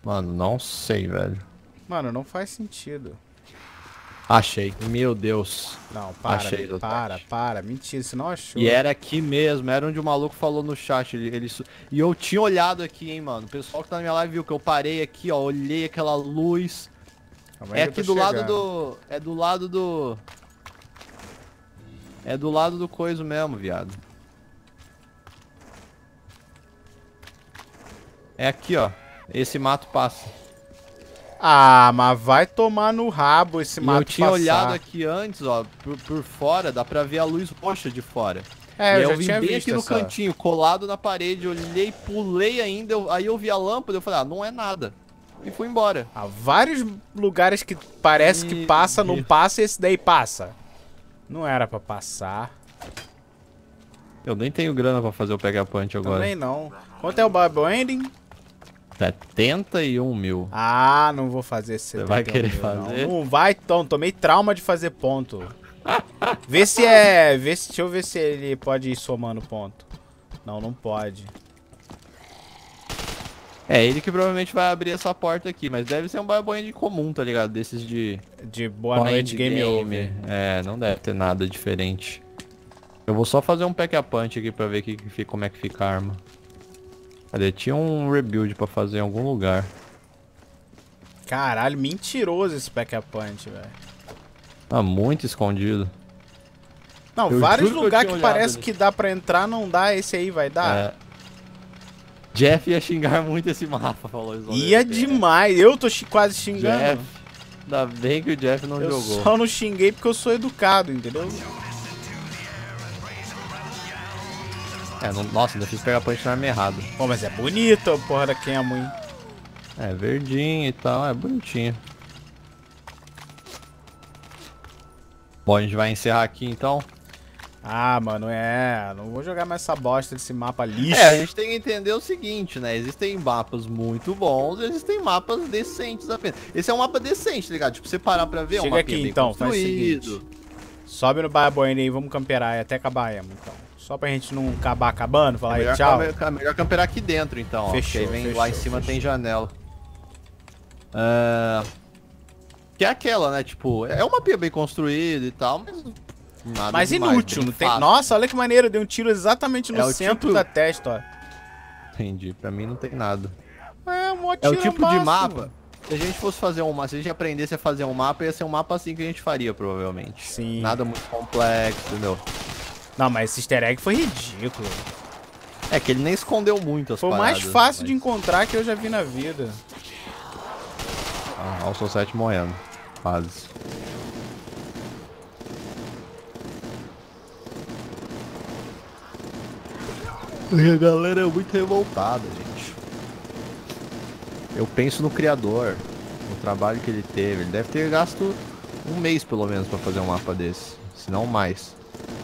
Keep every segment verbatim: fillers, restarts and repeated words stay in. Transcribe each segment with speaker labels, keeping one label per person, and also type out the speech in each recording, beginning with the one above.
Speaker 1: Mano, não sei, velho.
Speaker 2: Mano, não faz sentido.
Speaker 1: Achei. Meu Deus.
Speaker 2: Não, para,
Speaker 1: Achei,
Speaker 2: para, para, para. Mentira, você não achou.
Speaker 1: E era aqui mesmo, era onde o maluco falou no chat. Ele, ele su- E eu tinha olhado aqui, hein, mano. O pessoal que tá na minha live viu que eu parei aqui, ó. Olhei aquela luz.
Speaker 2: Calma aí
Speaker 1: É
Speaker 2: que eu
Speaker 1: aqui
Speaker 2: tô
Speaker 1: do lado
Speaker 2: chegando.
Speaker 1: do... É do lado do... É do lado do coiso mesmo, viado. É aqui, ó. Esse mato passa.
Speaker 2: Ah, mas vai tomar no rabo esse
Speaker 1: E
Speaker 2: mato
Speaker 1: eu tinha
Speaker 2: passar.
Speaker 1: olhado aqui antes, ó. Por, por fora, dá pra ver a luz roxa de fora.
Speaker 2: É,
Speaker 1: E
Speaker 2: eu
Speaker 1: aí
Speaker 2: já
Speaker 1: eu vim
Speaker 2: tinha
Speaker 1: bem
Speaker 2: visto
Speaker 1: aqui no
Speaker 2: essa.
Speaker 1: cantinho, colado na parede, olhei, pulei ainda, eu- aí eu vi a lâmpada, eu falei, ah, não é nada. E fui embora.
Speaker 2: Há vários lugares que parece que
Speaker 1: Meu
Speaker 2: passa, não
Speaker 1: Deus.
Speaker 2: passa e esse daí passa. Não era pra passar.
Speaker 1: Eu nem tenho grana pra fazer o Pega Punch agora.
Speaker 2: Também não. Quanto é o Bible Ending?
Speaker 1: setenta e um mil.
Speaker 2: Ah, não vou fazer esse
Speaker 1: Você vai querer
Speaker 2: setenta e um mil,
Speaker 1: fazer?
Speaker 2: Não. Não vai, então. Tomei trauma de fazer ponto. Vê se é... Vê se... Deixa eu ver se ele pode ir somando ponto. Não, não pode.
Speaker 1: É ele que provavelmente vai abrir essa porta aqui, mas deve ser um Bible comum, tá ligado? Desses de...
Speaker 2: De boa
Speaker 1: Point
Speaker 2: noite, game, over.
Speaker 1: É, não deve ter nada diferente. Eu vou só fazer um Pega Punch aqui pra ver que, que fica, como é que fica a arma. Cadê? Tinha um rebuild pra fazer em algum lugar.
Speaker 2: Caralho, mentiroso esse Pack Punch, velho.
Speaker 1: Ah, muito escondido.
Speaker 2: Não,
Speaker 1: Eu
Speaker 2: vários
Speaker 1: juro que eu
Speaker 2: lugares
Speaker 1: tinha
Speaker 2: que,
Speaker 1: olhado
Speaker 2: parece
Speaker 1: ali.
Speaker 2: que dá pra entrar, não dá. Esse aí vai dar?
Speaker 1: É. Jeff ia xingar muito esse mapa, falou isso.
Speaker 2: Ia demais. Eu tô xi- quase xingando.
Speaker 1: Jeff. Ainda bem que o Jeff não
Speaker 2: Eu
Speaker 1: jogou.
Speaker 2: só não xinguei porque eu sou educado, entendeu?
Speaker 1: É, não- nossa, ainda fiz pegar punch na arma errada.
Speaker 2: Pô, mas é bonito a porra da Camo, hein?
Speaker 1: É, verdinho e tal, é bonitinho. Bom, a gente vai encerrar aqui então.
Speaker 2: Ah, mano, é. Não vou jogar mais essa bosta desse mapa lixo.
Speaker 1: É, a gente tem que entender o seguinte, né? Existem mapas muito bons e existem mapas decentes apenas. Esse é um mapa decente, tá ligado? Tipo, você parar pra ver, é um
Speaker 2: Chega
Speaker 1: mapinha
Speaker 2: aqui
Speaker 1: bem
Speaker 2: então, faz o
Speaker 1: construído.
Speaker 2: seguinte. Sobe no Bible e vamos camperar até acabar a emo, então. Só pra gente não acabar acabando, falar
Speaker 1: É
Speaker 2: aí
Speaker 1: melhor,
Speaker 2: tchau.
Speaker 1: cam- melhor camperar aqui dentro, então, ó.
Speaker 2: Fechou,
Speaker 1: Porque aí vem
Speaker 2: fechou,
Speaker 1: lá em cima
Speaker 2: fechou.
Speaker 1: tem janela. Ah, que é aquela, né? Tipo, é uma mapinha bem construída e tal, mas nada
Speaker 2: Mas
Speaker 1: demais,
Speaker 2: inútil,
Speaker 1: bem
Speaker 2: não tem.
Speaker 1: fácil.
Speaker 2: Nossa, olha que maneiro, deu um tiro exatamente no
Speaker 1: É o
Speaker 2: centro
Speaker 1: tipo-
Speaker 2: da testa, ó.
Speaker 1: Entendi, pra mim não tem nada.
Speaker 2: É, um
Speaker 1: É o
Speaker 2: tiro
Speaker 1: tipo de
Speaker 2: máximo.
Speaker 1: mapa. Se a gente fosse fazer um mapa, se a gente aprendesse a fazer um mapa, ia ser um mapa assim que a gente faria, provavelmente.
Speaker 2: Sim.
Speaker 1: Nada muito complexo, entendeu?
Speaker 2: Não, mas esse easter egg foi ridículo.
Speaker 1: É que ele nem escondeu muito as
Speaker 2: Foi o mais
Speaker 1: paradas,
Speaker 2: fácil de
Speaker 1: mas-
Speaker 2: encontrar que eu já vi na vida.
Speaker 1: Ah, o Soulset morrendo. Quase. E a galera é muito revoltada, gente. Eu penso no criador, no trabalho que ele teve. Ele deve ter gasto um mês pelo menos pra fazer um mapa desse, se não mais.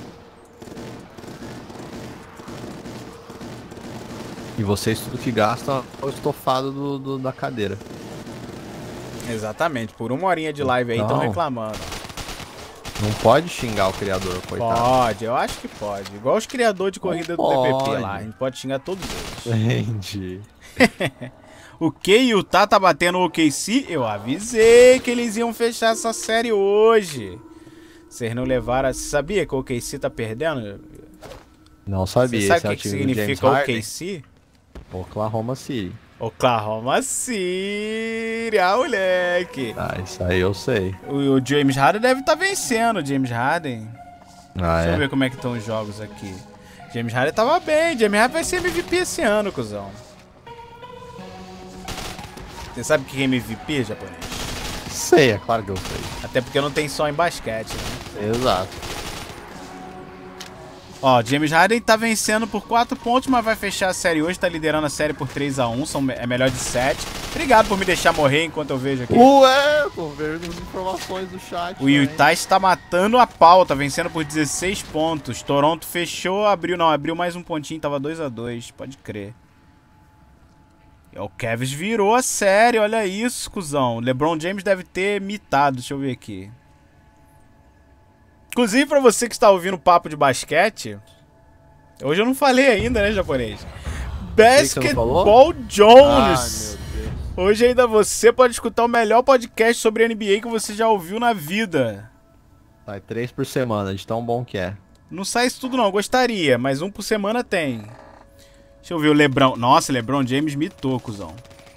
Speaker 1: E vocês tudo que gastam é o estofado do, do- da cadeira.
Speaker 2: Exatamente, por uma horinha de live aí estão
Speaker 1: Então.
Speaker 2: reclamando.
Speaker 1: Não pode xingar o criador, coitado.
Speaker 2: Pode, eu acho que pode. Igual os criadores de corrida do T P P
Speaker 1: pode.
Speaker 2: lá, a gente pode xingar todos eles.
Speaker 1: Entendi.
Speaker 2: O que e o Tá tá batendo o O K C? Eu avisei que eles iam fechar essa série hoje. Vocês não levaram. Você sabia que o O K C tá perdendo?
Speaker 1: Não sabia.
Speaker 2: Você sabe
Speaker 1: esse é
Speaker 2: o
Speaker 1: o
Speaker 2: que, que
Speaker 1: time do James
Speaker 2: significa O
Speaker 1: Harden?
Speaker 2: K C?
Speaker 1: Oklahoma City.
Speaker 2: Oklahoma City, ah, moleque.
Speaker 1: Ah, isso aí eu sei.
Speaker 2: O, o James Harden deve estar vencendo, o James Harden.
Speaker 1: Ah,
Speaker 2: Deixa eu
Speaker 1: é?
Speaker 2: ver como é que estão os jogos aqui. James Harden tava bem, James Harden vai ser M V P esse ano, cuzão. Você sabe o que é M V P, japonês?
Speaker 1: Sei, é claro que eu sei.
Speaker 2: Até porque não tem só em basquete, né?
Speaker 1: Exato.
Speaker 2: Ó, James Harden tá vencendo por quatro pontos, mas vai fechar a série hoje, tá liderando a série por três a um, são, é melhor de sete. Obrigado por me deixar morrer enquanto eu vejo aqui.
Speaker 1: Ué, tô vendo as informações do chat.
Speaker 2: O Utah está matando a pau, tá vencendo por dezesseis pontos. Toronto fechou, abriu, não, abriu mais um pontinho, tava dois a dois, pode crer. E o Cavs virou a série, olha isso, cuzão. LeBron James deve ter mitado, deixa eu ver aqui. Inclusive, pra você que está ouvindo papo de basquete, hoje eu não falei ainda, né, japonês?
Speaker 1: que você não falou?
Speaker 2: Basketball Jones.
Speaker 1: Ah, meu Deus.
Speaker 2: Hoje ainda você pode escutar o melhor podcast sobre N B A que você já ouviu na vida.
Speaker 1: Sai três por semana, de tão bom que é.
Speaker 2: Não sai isso tudo não, eu gostaria, mas um por semana tem. Deixa eu ver o Lebron. Nossa, Lebron James mitou, cuzão.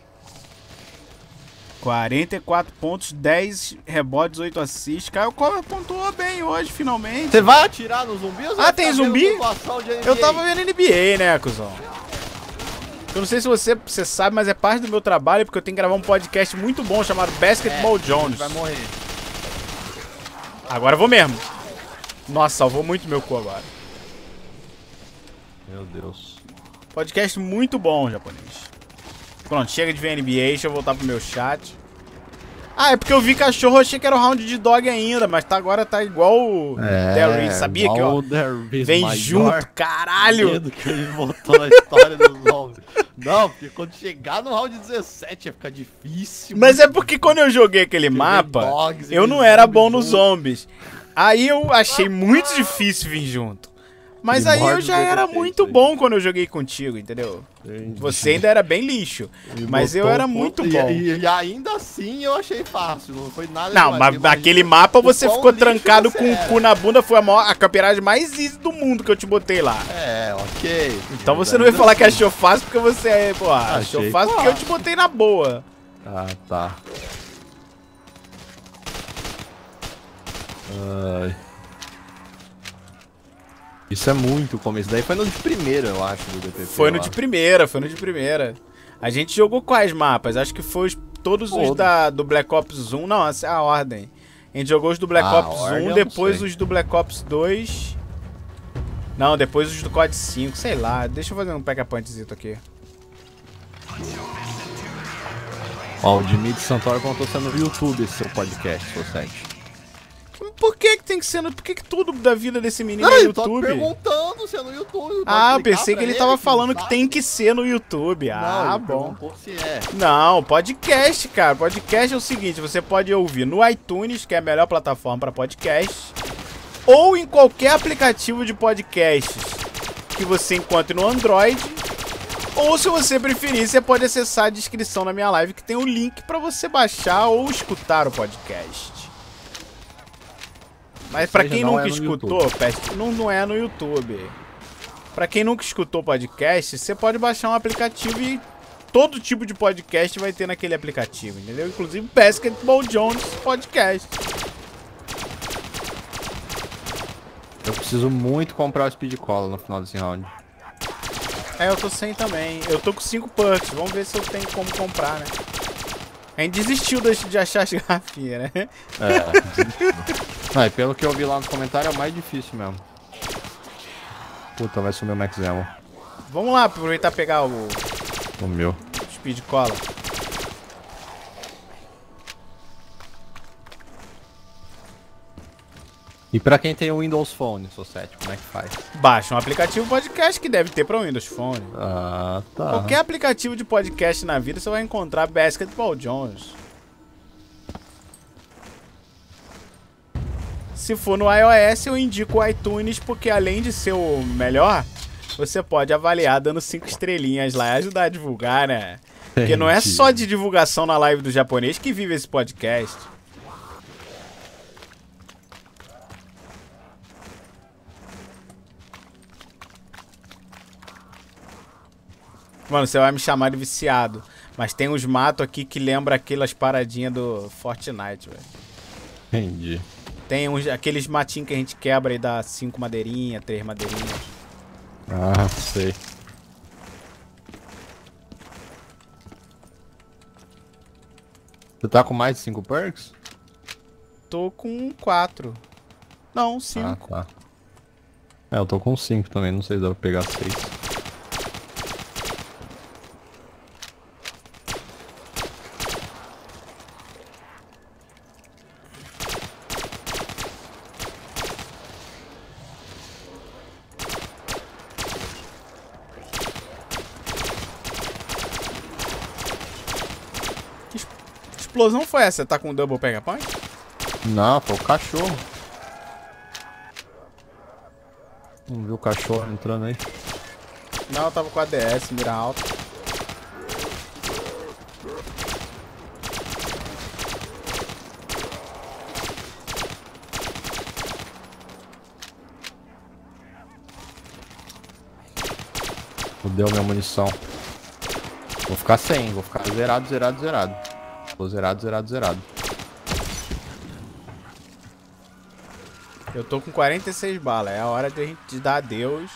Speaker 2: quarenta e quatro pontos, dez rebotes, oito assists. Caio Cover pontuou bem hoje, finalmente.
Speaker 1: Você vai atirar no zumbi ou você
Speaker 2: Ah,
Speaker 1: vai
Speaker 2: tem
Speaker 1: ficar
Speaker 2: zumbi?
Speaker 1: vendo pontuação de N B A?
Speaker 2: Eu tava vendo N B A, né, cuzão? Eu não sei se você, você sabe, mas é parte do meu trabalho, porque eu tenho que gravar um podcast muito bom chamado Basketball
Speaker 1: É,
Speaker 2: Jones.
Speaker 1: vai morrer.
Speaker 2: Agora eu vou mesmo. Nossa, salvou muito meu cu agora.
Speaker 1: Meu Deus.
Speaker 2: Podcast muito bom, japonês. Pronto, chega de ver N B A, deixa eu voltar pro meu chat. Ah, é porque eu vi cachorro, eu achei que era o round de dog ainda, mas tá, agora tá igual o
Speaker 1: É,
Speaker 2: Derrick. Sabia que, ó, vem
Speaker 1: maior
Speaker 2: junto, caralho.
Speaker 1: medo que ele botou na história dos zombies. Não, porque quando chegar no round dezessete ia ficar difícil.
Speaker 2: Mas é porque quando eu joguei aquele mapa,
Speaker 1: dogs,
Speaker 2: eu não era bom nos zombies. Aí eu achei muito difícil vir junto. Mas
Speaker 1: Ele
Speaker 2: aí eu
Speaker 1: morde
Speaker 2: já
Speaker 1: o
Speaker 2: era
Speaker 1: defeito
Speaker 2: muito
Speaker 1: aí.
Speaker 2: bom quando eu joguei contigo, entendeu?
Speaker 1: Entendi.
Speaker 2: Você ainda era bem lixo,
Speaker 1: Ele
Speaker 2: mas eu
Speaker 1: botou
Speaker 2: era
Speaker 1: um
Speaker 2: muito
Speaker 1: ponto
Speaker 2: bom.
Speaker 1: E, e ainda assim eu achei fácil, não foi nada
Speaker 2: Não,
Speaker 1: demais.
Speaker 2: mas
Speaker 1: Imagina
Speaker 2: naquele
Speaker 1: o
Speaker 2: mapa você
Speaker 1: quão
Speaker 2: ficou
Speaker 1: lixo
Speaker 2: trancado
Speaker 1: você
Speaker 2: com o
Speaker 1: era.
Speaker 2: cu na bunda, foi a, maior, a campeiragem mais easy do mundo que eu te botei lá.
Speaker 1: É, ok.
Speaker 2: Então
Speaker 1: Mas
Speaker 2: você não vai
Speaker 1: ainda
Speaker 2: falar que
Speaker 1: assim.
Speaker 2: achou fácil porque você é, pô, achou
Speaker 1: Achei
Speaker 2: fácil porque eu te
Speaker 1: fácil.
Speaker 2: botei na boa.
Speaker 1: Ah, tá. Ai. Isso é muito começo. Daí foi no de primeira, eu acho, do D P P.
Speaker 2: Foi no
Speaker 1: lá.
Speaker 2: de primeira, foi no de primeira. A gente jogou quais mapas? Acho que foi os, todos os
Speaker 1: Todos.
Speaker 2: da, do Black Ops um. Não, essa é a ordem. A gente jogou os do Black
Speaker 1: Ah,
Speaker 2: Ops
Speaker 1: a ordem eu
Speaker 2: um,
Speaker 1: não
Speaker 2: depois
Speaker 1: sei.
Speaker 2: os do Black Ops dois. Não, depois os do C O D cinco, sei lá. Deixa eu fazer um pack-a-punchzito aqui.
Speaker 1: Ó, o Dimitri Santoro contou sendo no YouTube esse seu podcast, seu site.
Speaker 2: Por que que tem que ser no... Por que que tudo da vida desse menino
Speaker 1: Não,
Speaker 2: é
Speaker 1: eu tô
Speaker 2: YouTube?
Speaker 1: perguntando se é no YouTube. pode
Speaker 2: Ah, eu
Speaker 1: explicar
Speaker 2: pensei
Speaker 1: pra
Speaker 2: que ele tava falando que
Speaker 1: sabe?
Speaker 2: tem que ser no YouTube.
Speaker 1: Não,
Speaker 2: Ah,
Speaker 1: ele
Speaker 2: bom.
Speaker 1: perguntou se é.
Speaker 2: Não, podcast, cara. Podcast é o seguinte, você pode ouvir no iTunes, que é a melhor plataforma para podcast, ou em qualquer aplicativo de podcasts que você encontre no Android, ou se você preferir, você pode acessar a descrição na minha live que tem o link para você baixar ou escutar o podcast. Mas pra
Speaker 1: seja,
Speaker 2: quem
Speaker 1: não
Speaker 2: nunca
Speaker 1: é no
Speaker 2: escutou, peste- não, não é no YouTube. Pra quem nunca escutou podcast, você pode baixar um aplicativo e todo tipo de podcast vai ter naquele aplicativo, entendeu? Inclusive Basketball Jones Podcast.
Speaker 1: Eu preciso muito comprar o Speed Cola no final desse round.
Speaker 2: É, eu tô sem também. Eu tô com cinco perks. Vamos ver se eu tenho como comprar, né? A gente desistiu de de achar as garrafinhas, né?
Speaker 1: É. Não, e pelo que eu vi lá nos comentários é o mais difícil mesmo. Puta, vai sumir o Max Ammo.
Speaker 2: Vamos lá, aproveitar e pegar o
Speaker 1: O meu.
Speaker 2: Speed Cola.
Speaker 1: E pra quem tem o Windows Phone, Sossete, como é que faz?
Speaker 2: Baixa um aplicativo podcast que deve ter pra Windows Phone.
Speaker 1: Ah, tá.
Speaker 2: Qualquer aplicativo de podcast na vida você vai encontrar Basketball Jones. Se for no iOS, eu indico o iTunes, porque além de ser o melhor, você pode avaliar dando cinco estrelinhas lá e ajudar a divulgar, né? Porque não é
Speaker 1: Entendi.
Speaker 2: só de divulgação na live do japonês que vive esse podcast. Mano, você vai me chamar de viciado. Mas tem uns matos aqui que lembra aquelas paradinhas do Fortnite, velho.
Speaker 1: Entendi.
Speaker 2: Tem uns, aqueles matinhos que a gente quebra e dá cinco madeirinhas, três madeirinhas.
Speaker 1: Ah, sei. Você tá com mais de cinco perks?
Speaker 2: Tô com quatro. Não, cinco.
Speaker 1: Ah, tá. É, eu tô com cinco também, não sei se dá pra pegar seis.
Speaker 2: Que es- explosão foi essa? Tá com double pega point?
Speaker 1: Não, foi o cachorro. Vamos ver o cachorro entrando aí.
Speaker 2: Não, eu tava com a D S, mira alta.
Speaker 1: Fudeu minha munição. Vou ficar sem, vou ficar zerado, zerado, zerado. Vou zerado, zerado, zerado.
Speaker 2: Eu tô com quarenta e seis balas, é a hora de a gente dar adeus.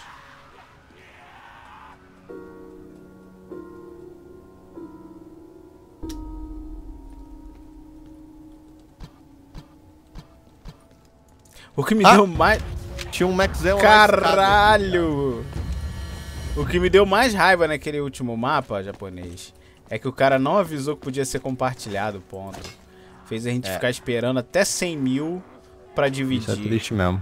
Speaker 2: O que me
Speaker 1: Ah,
Speaker 2: deu mais...
Speaker 1: Tinha um Maxel.
Speaker 2: Caralho! O que me deu mais raiva naquele último mapa japonês é que o cara não avisou que podia ser compartilhado, ponto. Fez a gente
Speaker 1: É.
Speaker 2: ficar esperando até cem mil pra
Speaker 1: Isso é
Speaker 2: dividir.
Speaker 1: triste mesmo.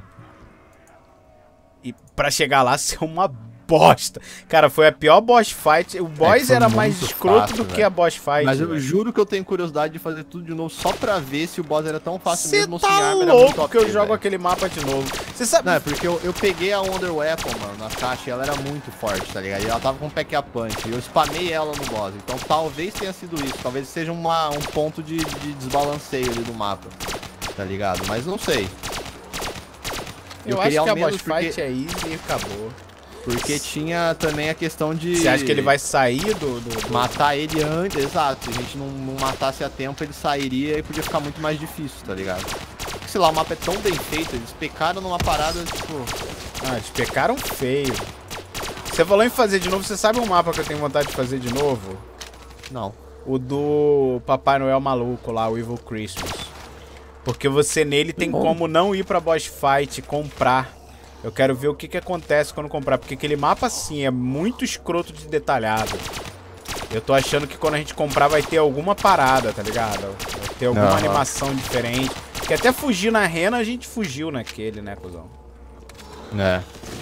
Speaker 2: E pra chegar lá ser uma bosta. Cara, foi a pior boss fight. O boss
Speaker 1: foi
Speaker 2: era mais
Speaker 1: muito
Speaker 2: escroto
Speaker 1: fácil,
Speaker 2: do que
Speaker 1: velho.
Speaker 2: a boss fight.
Speaker 1: Mas eu
Speaker 2: velho.
Speaker 1: juro que eu tenho curiosidade de fazer tudo de novo só pra ver se o boss era tão fácil
Speaker 2: Cê
Speaker 1: mesmo ou se
Speaker 2: tá
Speaker 1: a arma era muito
Speaker 2: louco
Speaker 1: O
Speaker 2: que eu
Speaker 1: P,
Speaker 2: jogo
Speaker 1: velho.
Speaker 2: aquele mapa de novo. Você sabe...
Speaker 1: Não, é porque eu, eu peguei a Wonder Weapon, mano, na caixa e ela era muito forte, tá ligado? E ela tava com pack a punch e eu spamei ela no boss. Então talvez tenha sido isso. Talvez seja uma, um ponto de, de desbalanceio ali do mapa, tá ligado? Mas não sei.
Speaker 2: Eu,
Speaker 1: eu
Speaker 2: acho
Speaker 1: queria
Speaker 2: que
Speaker 1: ao
Speaker 2: a boss
Speaker 1: menos porque-
Speaker 2: fight é easy e acabou.
Speaker 1: Porque tinha também a questão de...
Speaker 2: Você acha que ele vai sair do... do, do...
Speaker 1: matar ele antes, exato. Se a gente não, não matasse a tempo, ele sairia e podia ficar muito mais difícil, tá ligado? Porque, sei lá, o mapa é tão bem feito, eles pecaram numa parada, tipo...
Speaker 2: Ah, eles pecaram feio. Você falou em fazer de novo, você sabe um mapa que eu tenho vontade de fazer de novo?
Speaker 1: Não.
Speaker 2: O do Papai Noel maluco lá, o Evil Christmas. Porque você nele tem
Speaker 1: Bom.
Speaker 2: como não ir pra boss fight e comprar. Eu quero ver o que que acontece quando comprar, porque aquele mapa assim é muito escroto de detalhado. Eu tô achando que quando a gente comprar vai ter alguma parada, tá ligado? Vai ter alguma
Speaker 1: Aham.
Speaker 2: animação diferente. Porque até fugir na rena a gente fugiu naquele, né, cuzão?
Speaker 1: É.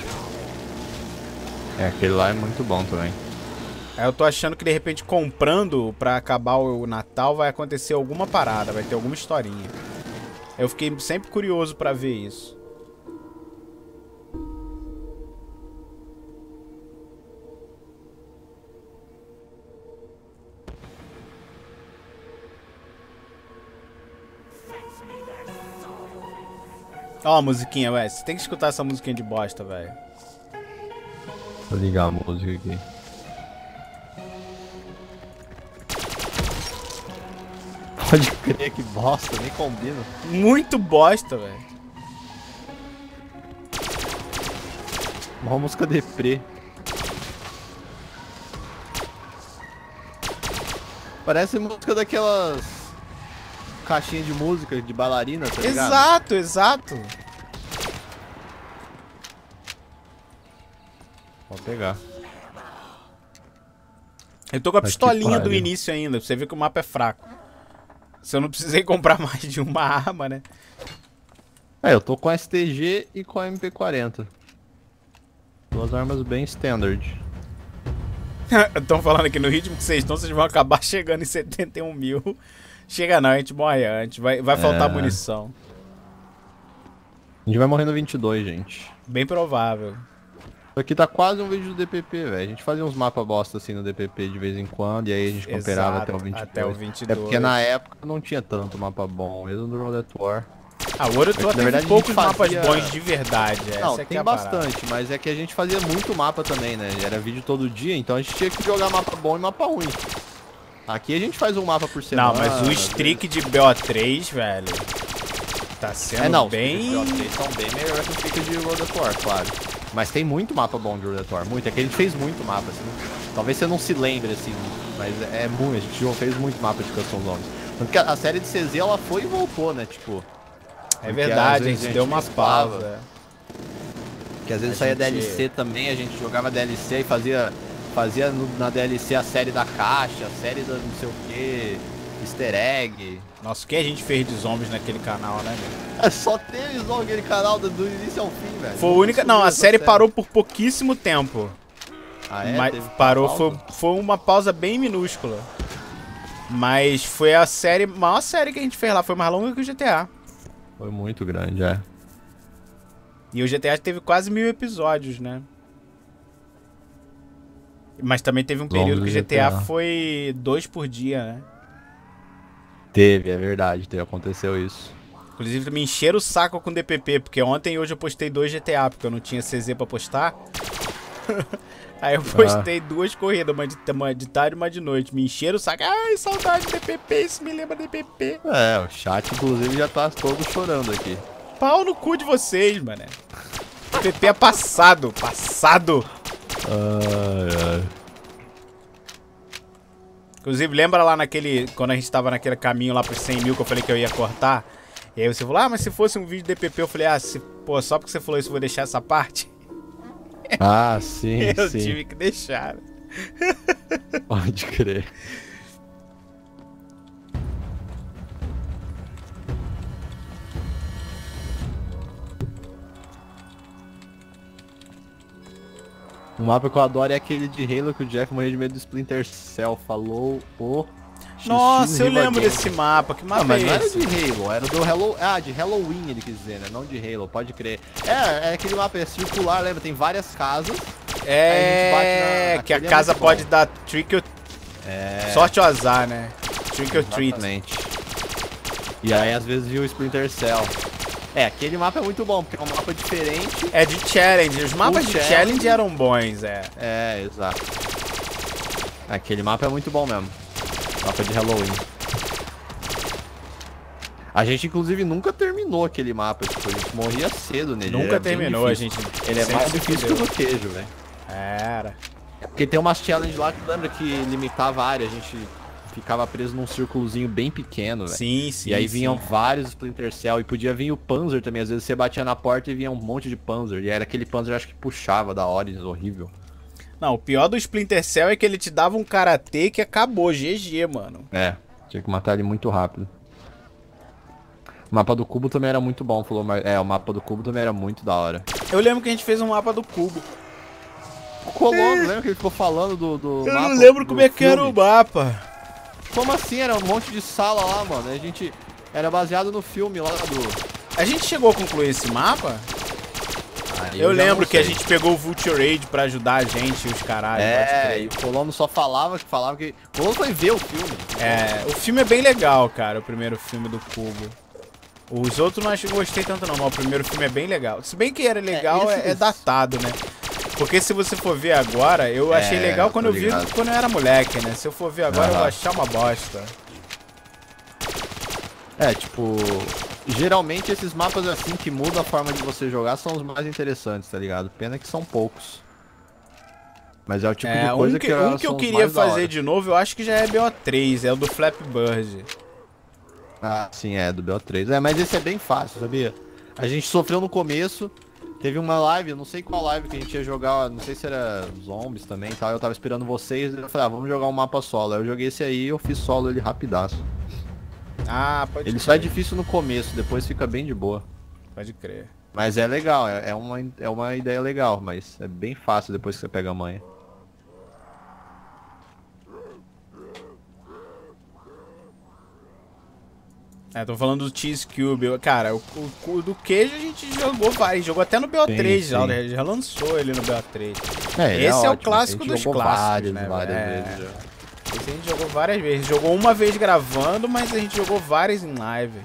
Speaker 1: É, aquele lá é muito bom também.
Speaker 2: Aí eu tô achando que de repente comprando pra acabar o Natal vai acontecer alguma parada, vai ter alguma historinha. Eu fiquei sempre curioso pra ver isso. Ó a musiquinha, ué. Você tem que escutar essa musiquinha de bosta, velho.
Speaker 1: Vou ligar a música aqui. Pode crer, que bosta, nem combina.
Speaker 2: Muito bosta, velho.
Speaker 1: Uma música deprê. Parece música daquelas caixinhas de música de bailarina, tá ligado?
Speaker 2: Exato, exato.
Speaker 1: Vou pegar.
Speaker 2: Eu tô com a
Speaker 1: Mas que
Speaker 2: pistolinha do
Speaker 1: pariu.
Speaker 2: início ainda, pra você ver que o mapa é fraco. Se eu não precisei comprar mais de uma arma, né?
Speaker 1: É, eu tô com a S T G e com a M P quarenta. Duas armas bem standard.
Speaker 2: Estão falando aqui no ritmo que vocês estão, vocês vão acabar chegando em setenta e um mil. Chega não, a gente morre antes. Vai, vai faltar
Speaker 1: É.
Speaker 2: munição.
Speaker 1: A gente vai morrer no vinte e dois, gente.
Speaker 2: Bem provável.
Speaker 1: Isso aqui tá quase um vídeo do D P P, velho. A gente fazia uns mapas bosta assim no D P P de vez em quando, e aí a gente cooperava
Speaker 2: Exato,
Speaker 1: até o vinte e dois.
Speaker 2: até o vinte e
Speaker 1: É
Speaker 2: dois.
Speaker 1: porque na época não tinha tanto mapa bom, mesmo do World at War.
Speaker 2: Ah, o World at War
Speaker 1: Na
Speaker 2: teve
Speaker 1: verdade, a
Speaker 2: poucos
Speaker 1: gente
Speaker 2: mapas
Speaker 1: fazia-
Speaker 2: bons de verdade. Essa
Speaker 1: Não,
Speaker 2: é que
Speaker 1: tem
Speaker 2: é a parada.
Speaker 1: bastante, mas é que a gente fazia muito mapa também, né? Era vídeo todo dia, então a gente tinha que jogar mapa bom e mapa ruim. Aqui a gente faz um mapa por semana.
Speaker 2: Não, mas o
Speaker 1: às
Speaker 2: streak de B O três, velho, tá sendo
Speaker 1: É, não,
Speaker 2: bem...
Speaker 1: os Street são bem melhor que o Street de World at War, claro. Mas tem muito mapa bom de World at War, muito. É que a gente fez muito mapa, assim. Talvez você não se lembre, assim, mas é muito. A gente fez muito mapa de Custom Zones. Tanto que a a série de C Z, ela foi e voltou, né? Tipo...
Speaker 2: É
Speaker 1: porque
Speaker 2: verdade,
Speaker 1: às
Speaker 2: a
Speaker 1: vezes
Speaker 2: gente deu uma
Speaker 1: mesclava.
Speaker 2: pausa.
Speaker 1: Que às vezes
Speaker 2: A
Speaker 1: saía
Speaker 2: gente-
Speaker 1: D L C também, a gente jogava D L C e fazia, fazia no- na D L C a série da caixa, a série da não sei o que, easter egg.
Speaker 2: Nossa, o que a gente fez de zombies naquele canal, né, velho?
Speaker 1: É, só teve só aquele canal do, do início ao fim, velho.
Speaker 2: Foi a única... Não, a
Speaker 1: Essa
Speaker 2: série parou por pouquíssimo tempo.
Speaker 1: Ah, é?
Speaker 2: Mas
Speaker 1: Teve
Speaker 2: parou,
Speaker 1: pausa?
Speaker 2: foi, foi uma pausa bem minúscula. Mas foi a série, maior série que a gente fez lá, foi mais longa que o G T A.
Speaker 1: Foi muito grande, é.
Speaker 2: E o G T A teve quase mil episódios, né? Mas também teve um período que o G T A foi dois por dia, né?
Speaker 1: Teve, é verdade, teve, aconteceu isso.
Speaker 2: Inclusive me encheram o saco com D P P, porque ontem e hoje eu postei dois G T A, porque eu não tinha C Z pra postar. Aí eu postei ah. duas corridas, uma de, uma de tarde e uma de noite. Me encheram o saco. Ai, saudade de D P P, isso me lembra de D P P.
Speaker 1: É, o chat inclusive já tá todo chorando aqui.
Speaker 2: Pau no cu de vocês, mané. D P P é passado, passado.
Speaker 1: Ai, ai.
Speaker 2: Inclusive, lembra lá naquele... Quando a gente tava naquele caminho lá pros cem mil que eu falei que eu ia cortar? E aí você falou, ah, mas se fosse um vídeo de D P P, eu falei, ah, se, pô, só porque você falou isso eu vou deixar essa parte?
Speaker 1: Ah, sim,
Speaker 2: eu
Speaker 1: sim.
Speaker 2: Eu tive que deixar.
Speaker 1: Pode crer. O mapa que eu adoro é aquele de Halo que o Jeff morreu de medo do Splinter Cell. Falou o...
Speaker 2: Nossa, eu lembro desse mapa. Que mapa
Speaker 1: não, mas
Speaker 2: é
Speaker 1: não era
Speaker 2: esse?
Speaker 1: de Halo, era do Halo... Ah, de Halloween ele quis dizer, né? Não de Halo, pode crer. É, é aquele mapa é circular, lembra? Tem várias casas.
Speaker 2: É, a que a casa é pode
Speaker 1: bom.
Speaker 2: dar trick or...
Speaker 1: É...
Speaker 2: Sorte ou azar, né? Trick or treat.
Speaker 1: Exatamente. E aí às vezes viu o Splinter Cell. É, aquele mapa é muito bom, porque é um mapa diferente.
Speaker 2: É de challenge, os mapas o de challenge... challenge eram bons, é.
Speaker 1: É, exato. Aquele mapa é muito bom mesmo. Mapa de Halloween. A gente, inclusive, nunca terminou aquele mapa. Tipo, a gente morria cedo nele.
Speaker 2: Nunca terminou, a gente...
Speaker 1: Ele é mais difícil que o do queijo, velho.
Speaker 2: Era.
Speaker 1: Porque tem umas challenges lá que lembra que limitava a área. A gente ficava preso num círculozinho bem pequeno, velho.
Speaker 2: Sim, sim,
Speaker 1: E aí vinham
Speaker 2: sim.
Speaker 1: vários Splinter Cell. E podia vir o Panzer também. Às vezes você batia na porta e vinha um monte de Panzer. E era aquele Panzer, acho que puxava da Origins, horrível.
Speaker 2: Não, o pior do Splinter Cell é que ele te dava um karatê que acabou, G G, mano.
Speaker 1: É, tinha que matar ele muito rápido. O mapa do cubo também era muito bom, falou, mas é, o mapa do cubo também era muito da hora.
Speaker 2: Eu lembro que a gente fez um mapa do cubo.
Speaker 1: O Colono, lembra que ele ficou falando do, do
Speaker 2: Eu
Speaker 1: mapa?
Speaker 2: não lembro como é que era o mapa.
Speaker 1: Como assim? Era um monte de sala lá, mano. A gente era baseado no filme lá do...
Speaker 2: A gente chegou a concluir esse mapa?
Speaker 1: Ah,
Speaker 2: eu, eu lembro que a gente pegou o Vulture Raid pra ajudar a gente e os caralho.
Speaker 1: É, e o Colono só falava que falava que... O Colono foi ver o filme.
Speaker 2: É, o filme é bem legal, cara, o primeiro filme do Cubo. Os outros não achei, gostei tanto não, mas o primeiro filme é bem legal. Se bem que era legal, é, é, é datado, né? Porque se você for ver agora, eu achei é, legal quando eu vi quando eu era moleque, né? Se eu for ver agora, uhum. eu vou achar uma bosta.
Speaker 1: É, tipo... Geralmente esses mapas assim que mudam a forma de você jogar são os mais interessantes, tá ligado? Pena que são poucos. Mas é o tipo é, de coisa
Speaker 2: um que,
Speaker 1: que,
Speaker 2: um que eu queria fazer de novo, eu acho que já é B O três, é o do Flappy Bird.
Speaker 1: Ah, sim, é, do B O três. É, mas esse é bem fácil, sabia? A gente sofreu no começo, teve uma live, eu não sei qual live que a gente ia jogar, não sei se era zombies também e tal, eu tava esperando vocês, eu falei, ah, vamos jogar um mapa solo. Aí eu joguei esse aí e eu fiz solo ele rapidaço.
Speaker 2: Ah, pode
Speaker 1: Ele
Speaker 2: crer.
Speaker 1: só é difícil no começo, depois fica bem de boa.
Speaker 2: Pode crer.
Speaker 1: Mas é legal, é, é, uma, é uma ideia legal, mas é bem fácil depois que você pega a manha.
Speaker 2: É, tô falando do Cheese Cube. Cara, o, o, o do queijo a gente jogou vários. Jogou até no B O três sim, já, sim. Já lançou ele no B O três.
Speaker 1: É,
Speaker 2: Esse é,
Speaker 1: ótimo,
Speaker 2: o clássico dos clássicos, vários, né?
Speaker 1: Várias
Speaker 2: é.
Speaker 1: vezes já.
Speaker 2: Esse a gente jogou várias vezes. Jogou uma vez gravando, mas a gente jogou várias em live.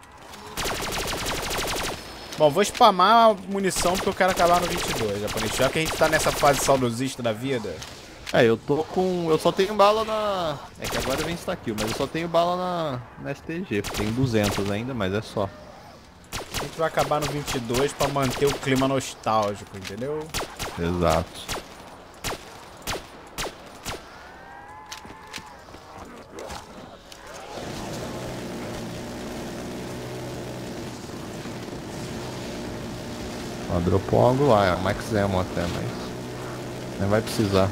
Speaker 2: Bom, vou spamar a munição porque eu quero acabar no vinte e dois, japonês. Já que a gente tá nessa fase saudosista da vida.
Speaker 1: É, eu tô com... Eu só tenho bala na... É que agora vem Stakill, mas eu só tenho bala na, na S T G. Tenho duzentos ainda, mas é só.
Speaker 2: A gente vai acabar no vinte e dois pra manter o clima nostálgico, entendeu?
Speaker 1: Exato. Ó, dropou algo lá, é Max Ammo até, mas... Não vai precisar.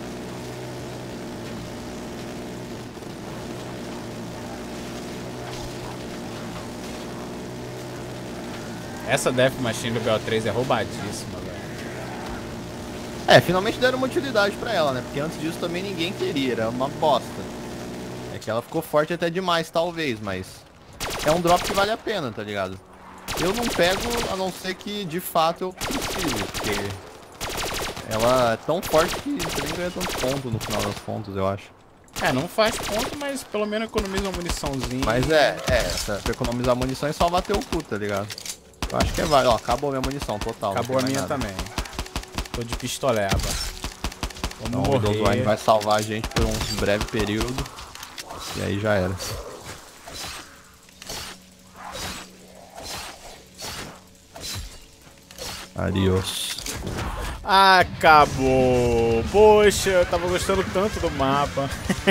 Speaker 2: Essa Death Machine do B O três é roubadíssima, velho.
Speaker 1: É, finalmente deram uma utilidade pra ela, né? Porque antes disso também ninguém queria, era uma bosta. É que ela ficou forte até demais, talvez, mas... É um drop que vale a pena, tá ligado? Eu não pego, a não ser que de fato eu precise, porque... Ela é tão forte que você nem ganha tanto ponto no final das contas, eu acho.
Speaker 2: É, não faz ponto, mas pelo menos economiza uma muniçãozinha.
Speaker 1: Mas é, é, pra economizar munição é só bater o cu, tá ligado? Eu acho que é válido. Ó, acabou a minha munição total.
Speaker 2: Acabou a minha nada. Também. Tô de pistoleba. Vamos
Speaker 1: Então, o Windows Wine
Speaker 2: morrer.
Speaker 1: vai salvar a gente por um breve período. E aí já era. Adiós.
Speaker 2: Acabou. Poxa, eu tava gostando tanto do mapa.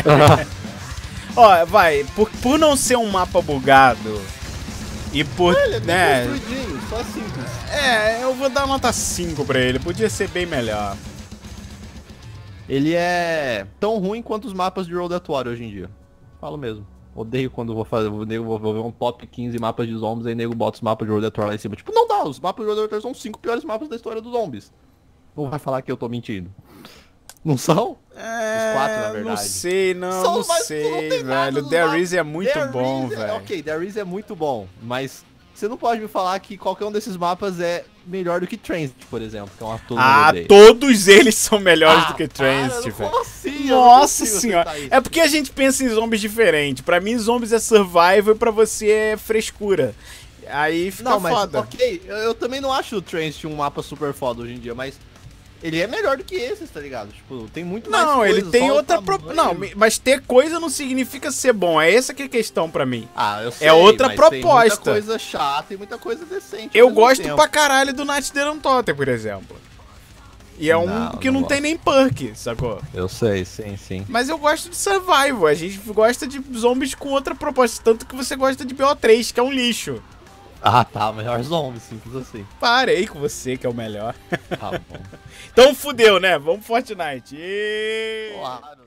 Speaker 2: Ó, vai, por, por não ser um mapa bugado e por,
Speaker 1: Ele é bem
Speaker 2: né,
Speaker 1: construidinho, só simples.
Speaker 2: é, eu vou dar nota cinco pra ele, podia ser bem melhor.
Speaker 1: Ele é tão ruim quanto os mapas de Road at War hoje em dia. Falo mesmo. Odeio quando vou fazer, vou, vou, vou ver um top quinze mapas de zombies aí nego bota os mapas de Road at War lá em cima. Tipo, não dá, os mapas de Road at War são os cinco piores mapas da história dos zombies. Não vai falar que eu tô mentindo. Não são?
Speaker 2: É,
Speaker 1: Os quatro, na verdade.
Speaker 2: não sei, não,
Speaker 1: São,
Speaker 2: não
Speaker 1: mas
Speaker 2: sei,
Speaker 1: não tem nada
Speaker 2: velho.
Speaker 1: nos
Speaker 2: There
Speaker 1: mapas.
Speaker 2: Is é muito
Speaker 1: There
Speaker 2: bom,
Speaker 1: Is é-
Speaker 2: velho.
Speaker 1: Ok, There Is é muito bom, mas você não pode me falar que qualquer um desses mapas é melhor do que Transit, por exemplo, que é uma todo mundo
Speaker 2: Ah,
Speaker 1: odeia.
Speaker 2: todos eles são melhores
Speaker 1: Ah,
Speaker 2: do que
Speaker 1: para,
Speaker 2: Transit,
Speaker 1: não-
Speaker 2: velho.
Speaker 1: como assim? Eu não
Speaker 2: Nossa
Speaker 1: consigo
Speaker 2: senhora.
Speaker 1: aceitar isso.
Speaker 2: É porque a gente pensa em zombies diferente. Pra mim, zombies é survival e pra você é frescura. Aí fica
Speaker 1: Não, mas
Speaker 2: foda.
Speaker 1: ok, eu, eu também não acho o Transit um mapa super foda hoje em dia, mas ele é melhor do que esses, tá ligado? Tipo, tem muito mais
Speaker 2: Não, ele
Speaker 1: coisa,
Speaker 2: tem
Speaker 1: só o
Speaker 2: outra... Pro...
Speaker 1: tamanho.
Speaker 2: Não, mas ter coisa não significa ser bom. É essa que é a questão pra mim.
Speaker 1: Ah, eu sei,
Speaker 2: é outra
Speaker 1: mas tem muita
Speaker 2: proposta.
Speaker 1: coisa chata e muita coisa decente.
Speaker 2: Eu
Speaker 1: ao mesmo
Speaker 2: gosto
Speaker 1: tempo.
Speaker 2: pra caralho do Night the Totem, por exemplo. E é um
Speaker 1: Não,
Speaker 2: que
Speaker 1: não
Speaker 2: não, tem
Speaker 1: gosto.
Speaker 2: nem perk, sacou?
Speaker 1: Eu sei, sim, sim.
Speaker 2: Mas eu gosto de survival. A gente gosta de zombies com outra proposta. Tanto que você gosta de B O três, que é um lixo.
Speaker 1: Ah, tá, melhor zombie, simples assim.
Speaker 2: Parei com você, que é o melhor.
Speaker 1: Tá bom.
Speaker 2: Então fudeu, né? Vamos Fortnite. E...
Speaker 1: Claro.